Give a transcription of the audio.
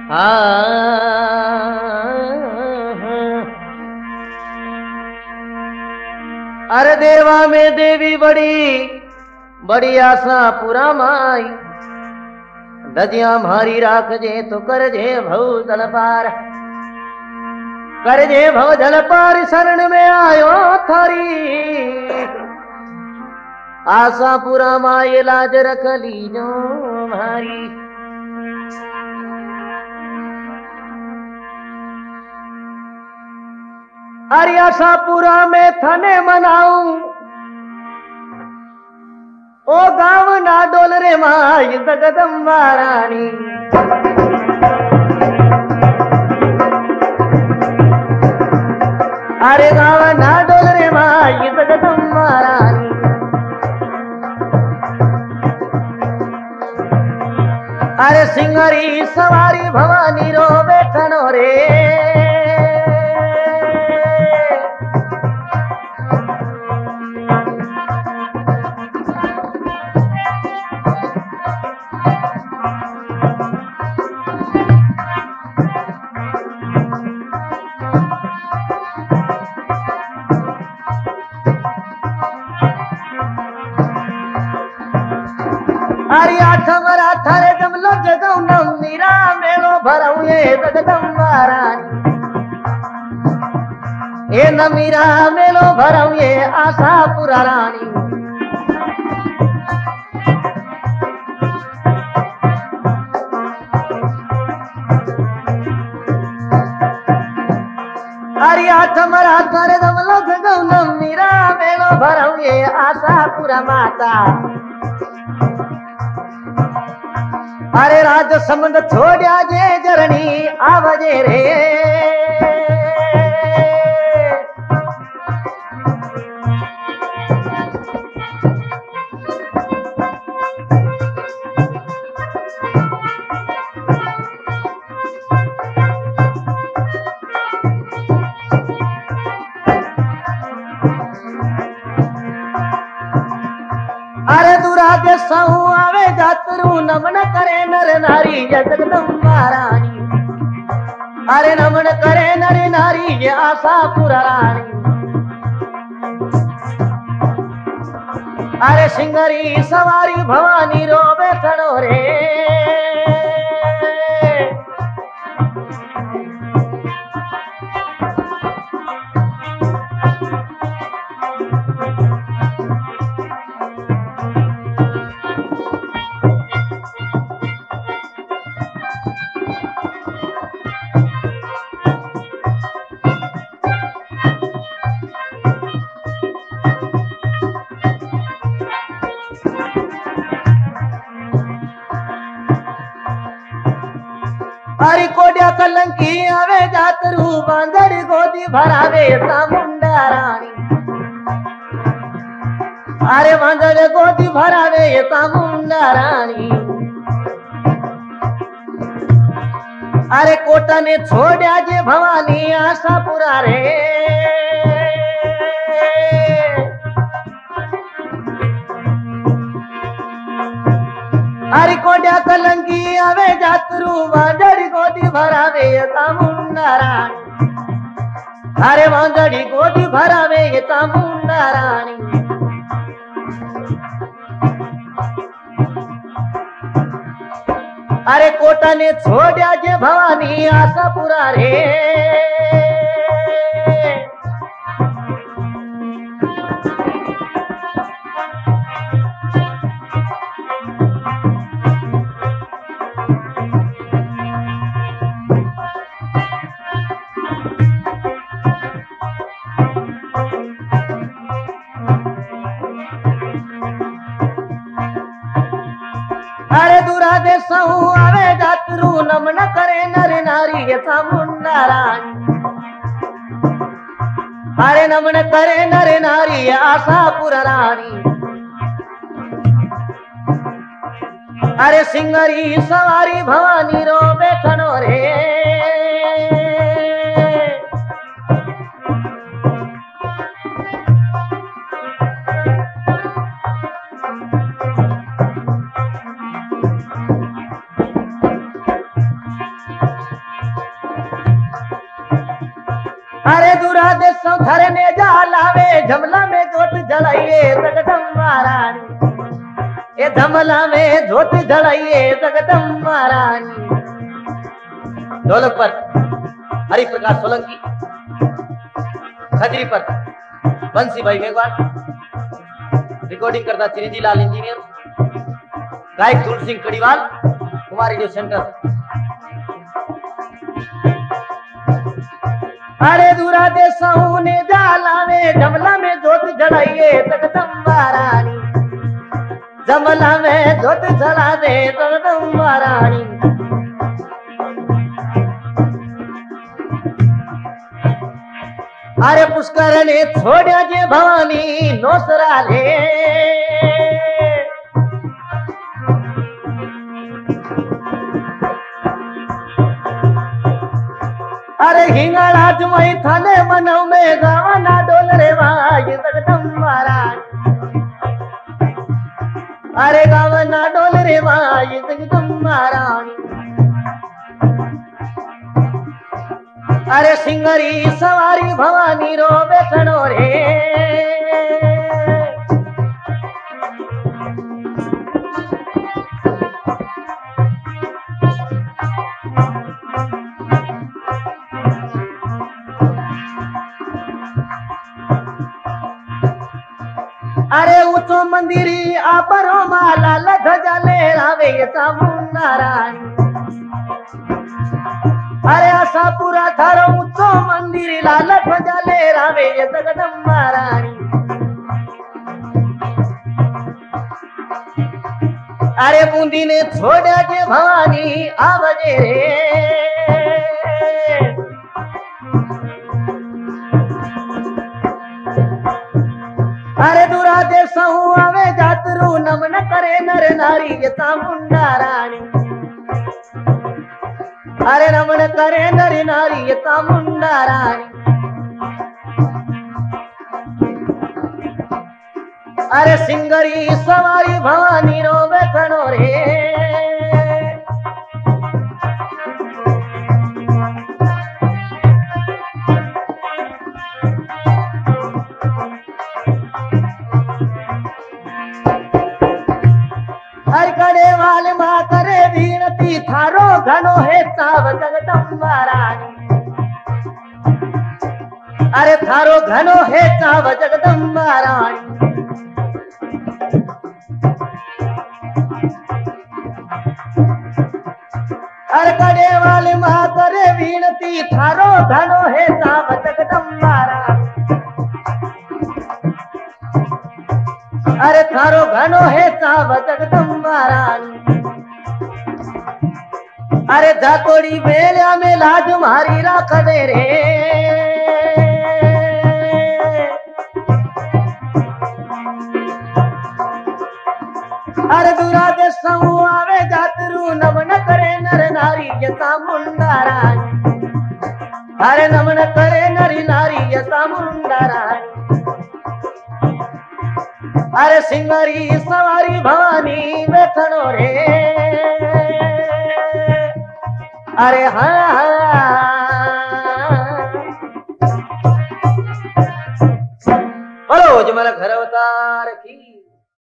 अरे देवा में देवी बड़ी बड़ी आशा पूरा माई दजिया मारी राख जे तो कर जे भव जल पार कर जे भव जल पार शरण में आयो थारी आशा पूरा माई लाज रख लीजो मारी। अरे आशापुरा में थने मनाऊं ओ गाँव ना डोल रे माई जगदम्बा रानी। अरे गाँव ना डोल रे माई जगदम्बा रानी। अरे सिंगारी सवारी भवानी रो बैठनो रे। अरे आठमरा थारे जमलो जगौनम मीरा मेलो भरऊ ये जगदम्बा रानी। ए न मीरा मेलो भरऊ ये आशापुरा रानी। अरे आठमरा थारे जमलो जगौनम मीरा मेलो भरऊ ये आशापुरा माता। अरे राज समंद छोड़िया जे जरनी आवजे रे। अरे दुराज सहू आवे जातरू नमन करे नर नारी जगदम्बा रानी। अरे नमन करे नर नारी ये आशापुरा रानी। अरे सिंगरी सवारी भवानी रो बैठनो रे। अरे कोड्या कलंकी आवे जातरू बांधड़ी गोदी भरावे चामुंडा रानी। अरे बांधड़ गोदी भरावे चामुंडा रानी। अरे कोटा ने छोड़ा जे भवानी आशापुरा रे। अरे कोड्या कलंकी आवे जातरू बांधड़ी गोदी भरावे चामुंडा रानी। अरे बांधड़ी गोदी भरावे चामुंडा रानी। अरे कोटा ने छोड़ा जे भवानी आशापुरा रे। अरे दुरादे सहू आवे जातरू नमन करे नर नारी ये चामुंडा रानी। अरे नमन करे नर नारी ये आशापुरा रानी। अरे सिंगरी सवारी भवानी रो बैठनो रे। अरे दूरा देशों थारे ने जा लावे झमला में जोत जलाइए जगदम्बा रानी। ये झमला में जोत जलाइए जगदम्बा रानी। ढोलक पर हरि प्रकाश सोलंकी, खजरी पर बंसी भाई मेघवाल, रिकॉर्डिंग करता चिरंजी लाल इंजीनियर, गायक धूल सिंह कड़ीवाल, कुमार रेडियो सेंटर। अरे दूरा देशों ने जाला में जमला में जोत जलाइए जगदम्बा रानी। जमला में जोत जला दे जगदम्बा रानी। अरे पुष्कर ने छोड़ा जे भवानी नोसरा ले। अरे हिंगड़ा जुमई थाने मनव में गावना डोल रे वाई जगदम्बा रानी। अरे गावना डोल रे वाई जगदम्बा रानी। अरे सिंगरी सवारी भवानी रो बैठनो रे। अरे ऊंचो मंदिरी आपरो माला ध्वजा ले रावे चामुंडा रानी। अरे असा पूरा थारो ऊंचो मंदिर लाल ध्वजा ले रावे जगदम्बा रानी। अरे बूंदी ने छोड़ा जे भवानी आवजे रे। अरे दूरा देशों आवे जातरू नमन करे नर नारी ये चामुंडा रानी। अरे नमन करे नर नारी ये चामुंडा रानी। अरे सिंगरी सवारी भवानी रो बैठनो रे। करे वाले माँ करे विनती थारो घनो है चाव जगदम्बा रानी। अरे थारो घनो है चाव जगदम्बा रानी। अरे करे वाले माँ करे विनती थारो घनो है चाव जगदम्बा रानी। अरे थारो घनो है चाव जगदम्बा रानी। अरे जाकोड़ी बेलिया में लाज मारी राख दे रे। अरे दूरा देशों आवे जातरू नमन करे नर नारी ये चामुंडा रानी। अरे नमन करे नरी नारी ये चामुंडा रानी। अरे सिंगरी सवारी भवानी बैठनो रे। अरे हाँ बोलो जो मेरा घर होता